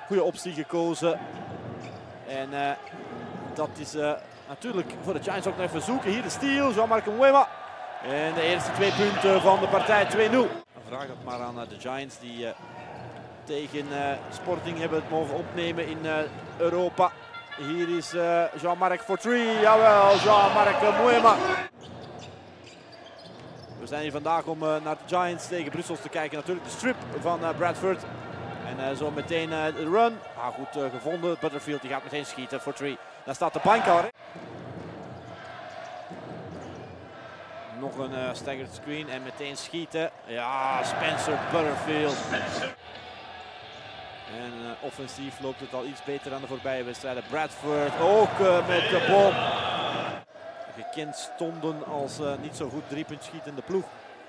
goede optie gekozen. En dat is natuurlijk voor de Giants ook nog even zoeken. Hier de steal, Jean-Marc Mwema. En de eerste 2 punten van de partij, 2-0. Dan vraag dat maar aan de Giants die tegen Sporting hebben het mogen opnemen in Europa. Hier is Jean-Marc for 3. Jawel, Jean-Marc Mwema. We zijn hier vandaag om naar de Giants tegen Brussels te kijken. Natuurlijk de strip van Bradford. En zo meteen de run. Goed gevonden. Butterfield die gaat meteen schieten for 3. Daar staat de bank al. Nog een staggered screen en meteen schieten. Ja, Spencer Butterfield. En offensief loopt het al iets beter aan de voorbije wedstrijden. Bradford ook met de bom. Gekend stonden als niet zo goed 3-punt schietende ploeg.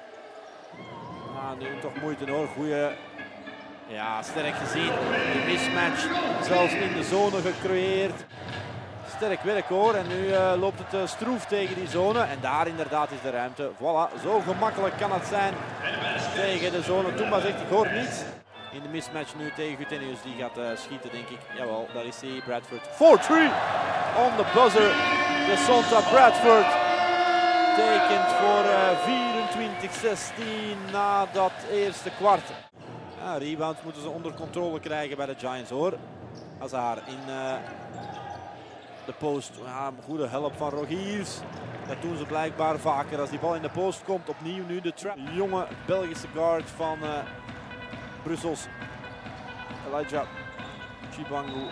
Nu toch moeite hoor. Goeie, ja, sterk gezien. De mismatch zelfs in de zone gecreëerd. Sterk werk hoor. En nu loopt het stroef tegen die zone. En daar inderdaad is de ruimte. Voilà, zo gemakkelijk kan het zijn tegen de zone. Toemba zegt ik hoor niets. In de mismatch nu tegen Gutenius. Die gaat schieten denk ik. Jawel, daar is hij. Bradford. 4-3 on the buzzer. De Sonta Bradford tekent voor 24-16 na dat eerste kwart. Ja, rebounds moeten ze onder controle krijgen bij de Giants hoor. Hazard in de post. Ja, goede help van Rogiers. Dat doen ze blijkbaar vaker als die bal in de post komt. Opnieuw nu de trap. Jonge Belgische guard van Brussels. Elijah Chibangu.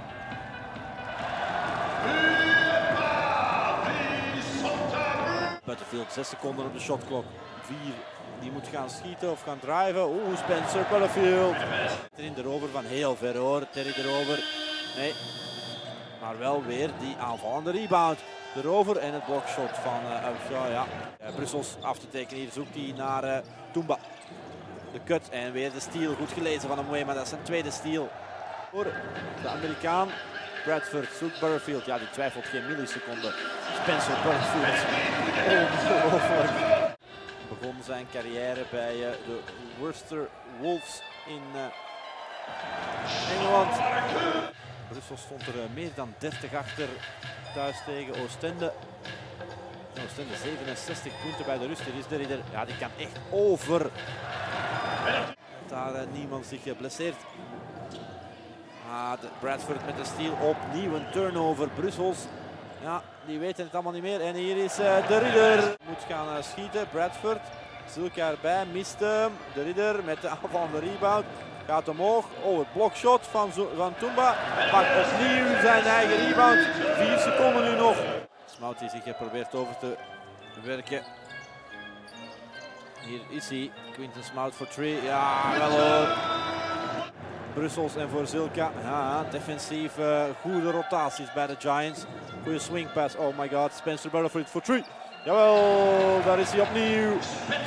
Butterfield 6 seconden op de shotklok. 4 die moet gaan schieten of gaan driven. Oeh, Spencer Butterfield. In de rover van heel ver hoor. Terry de rover. Nee. Maar wel weer die aanvallende rebound. De rover en het blokshot van Brussels af te tekenen. Hier zoekt hij naar Toemba. De cut en weer de steal. Goed gelezen van Mwema. Dat is zijn tweede steal. Voor de Amerikaan. Bradford zoekt Butterfield. Ja, die twijfelt geen milliseconde. Spencer Butterfield. Ongelooflijk. Begon zijn carrière bij de Worcester Wolves in Engeland. Brussel stond er meer dan 30 achter thuis tegen Oostende. Oostende 67 punten bij de rust. Hier is de ridder. Ja, die kan echt over. Daar niemand zich blesseert. Bradford met de steal. Opnieuw een turnover. Brussels. Ja, die weten het allemaal niet meer. En hier is de ridder. Moet gaan schieten. Bradford. Zilka erbij. Mist hem. De ridder met de aanvallende rebound. Gaat omhoog. Oh, het blokshot van Toemba. Pakt opnieuw zijn eigen rebound. 4 seconden nu nog. Smout die zich probeert over te werken. Hier is hij. Quinton Smout voor 3. Ja, wel hoor. Brussels en voor Zilka. Ja, defensief goede rotaties bij de Giants. Goede swing pass. Oh my god. Spencer Butterfield voor 3. Jawel, daar is hij opnieuw.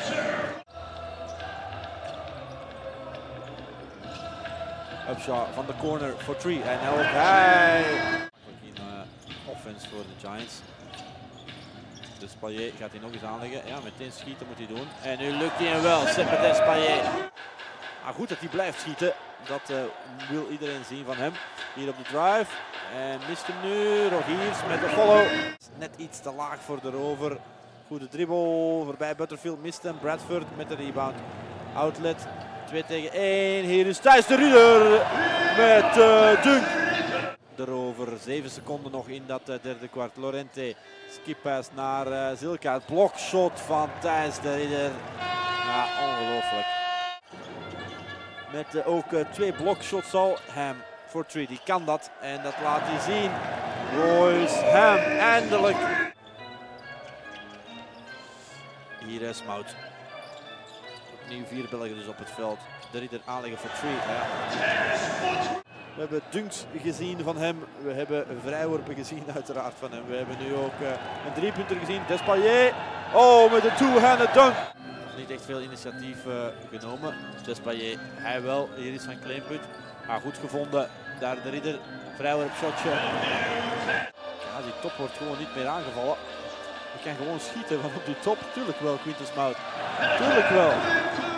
Upshaw van de corner voor 3. En ook hij. Offense voor de Giants. Despalier gaat hij nog eens aanleggen. Ja, meteen schieten moet hij doen. En nu lukt hij hem wel. Seppe Despalier. Goed dat hij blijft schieten. Dat wil iedereen zien van hem. Hier op de drive. En mist hem nu. Rogiers met de follow. Net iets te laag voor de rover. Goede dribbel. Voorbij Butterfield mist hem. Bradford met de rebound. Outlet. 2 tegen 1. Hier is Thijs de Ridder met dunk. De rover. 7 seconden nog in dat derde kwart. Lorente. Skip pass naar Zilka. Het blokshot van Thijs de Ridder. Ja, ongelooflijk. Met ook 2 blokshots al. Ham voor 3, die kan dat. En dat laat hij zien. Royce Ham, eindelijk. Hier is Smout. Opnieuw 4 Belgen dus op het veld. De ridder aanleggen voor 3. Ja. We hebben dunks gezien van hem. We hebben vrijworpen gezien uiteraard van hem. We hebben nu ook een 3-punter gezien. Despalier. Oh, met een two-handed dunk. Niet echt veel initiatief genomen. Despalier, hij wel. Hier is Van Kleinput. Maar goed gevonden. Daar de ridder. Vrijworp shotje. Ja, die top wordt gewoon niet meer aangevallen. Je kan gewoon schieten van op die top. Tuurlijk wel, Quintus Mout. Tuurlijk wel.